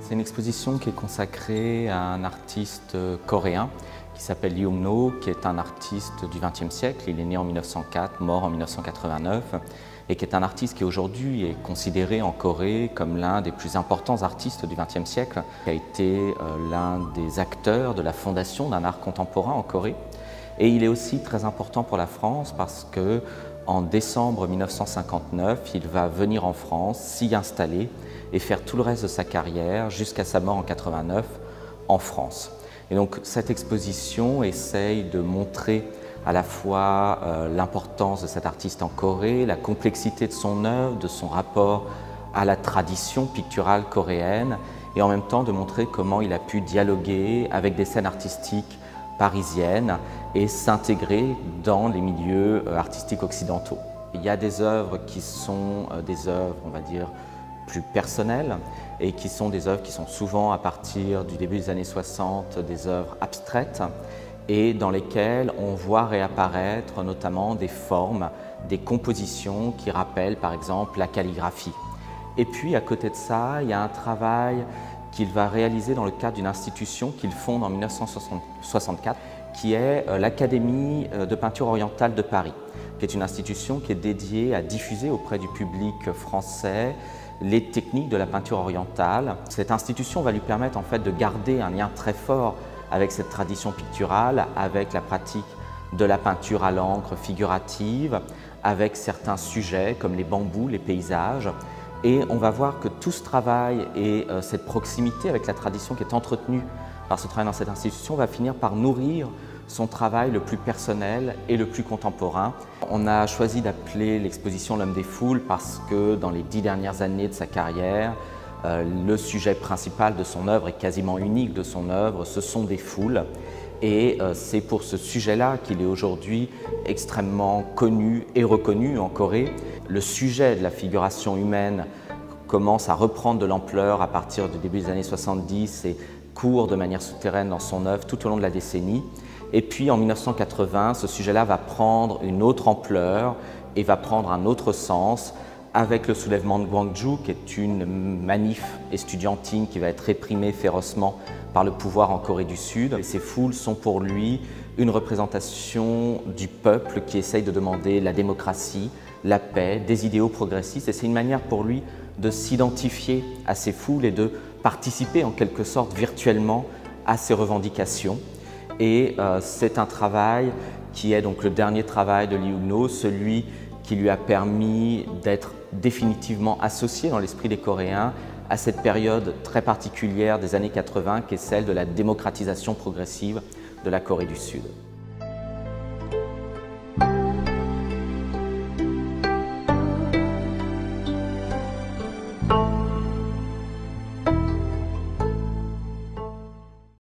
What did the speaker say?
C'est une exposition qui est consacrée à un artiste coréen qui s'appelle Lee Eun-no, qui est un artiste du XXe siècle. Il est né en 1904, mort en 1989, et qui est un artiste qui aujourd'hui est considéré en Corée comme l'un des plus importants artistes du XXe siècle, qui a été l'un des acteurs de la fondation d'un art contemporain en Corée. Et il est aussi très important pour la France parce que en décembre 1959, il va venir en France, s'y installer et faire tout le reste de sa carrière jusqu'à sa mort en 89 en France. Et donc cette exposition essaye de montrer à la fois l'importance de cet artiste en Corée, la complexité de son œuvre, de son rapport à la tradition picturale coréenne et en même temps de montrer comment il a pu dialoguer avec des scènes artistiques parisiennes et s'intégrer dans les milieux artistiques occidentaux. Il y a des œuvres qui sont des œuvres, on va dire, plus personnelles et qui sont des œuvres qui sont souvent à partir du début des années 60 des œuvres abstraites et dans lesquelles on voit réapparaître notamment des formes, des compositions qui rappellent par exemple la calligraphie. Et puis à côté de ça, il y a un travail qu'il va réaliser dans le cadre d'une institution qu'il fonde en 1964 qui est l'Académie de peinture orientale de Paris, qui est une institution qui est dédiée à diffuser auprès du public français les techniques de la peinture orientale. Cette institution va lui permettre en fait de garder un lien très fort avec cette tradition picturale, avec la pratique de la peinture à l'encre figurative, avec certains sujets comme les bambous, les paysages. Et on va voir que tout ce travail et cette proximité avec la tradition qui est entretenue par ce travail dans cette institution va finir par nourrir son travail le plus personnel et le plus contemporain. On a choisi d'appeler l'exposition L'Homme des Foules parce que dans les 10 dernières années de sa carrière, le sujet principal de son œuvre et quasiment unique de son œuvre, ce sont des foules. Et c'est pour ce sujet-là qu'il est aujourd'hui extrêmement connu et reconnu en Corée. Le sujet de la figuration humaine commence à reprendre de l'ampleur à partir du début des années 70 et court de manière souterraine dans son œuvre tout au long de la décennie. Et puis en 1980, ce sujet-là va prendre une autre ampleur et va prendre un autre sens avec le soulèvement de Gwangju, qui est une manif estudiantine qui va être réprimée férocement par le pouvoir en Corée du Sud. Et ces foules sont pour lui une représentation du peuple qui essaye de demander la démocratie, la paix, des idéaux progressistes. Et c'est une manière pour lui de s'identifier à ces foules et de participer en quelque sorte virtuellement à ces revendications. Et c'est un travail qui est donc le dernier travail de Lee Eun-no, celui qui lui a permis d'être définitivement associé dans l'esprit des Coréens à cette période très particulière des années 80 qui est celle de la démocratisation progressive de la Corée du Sud.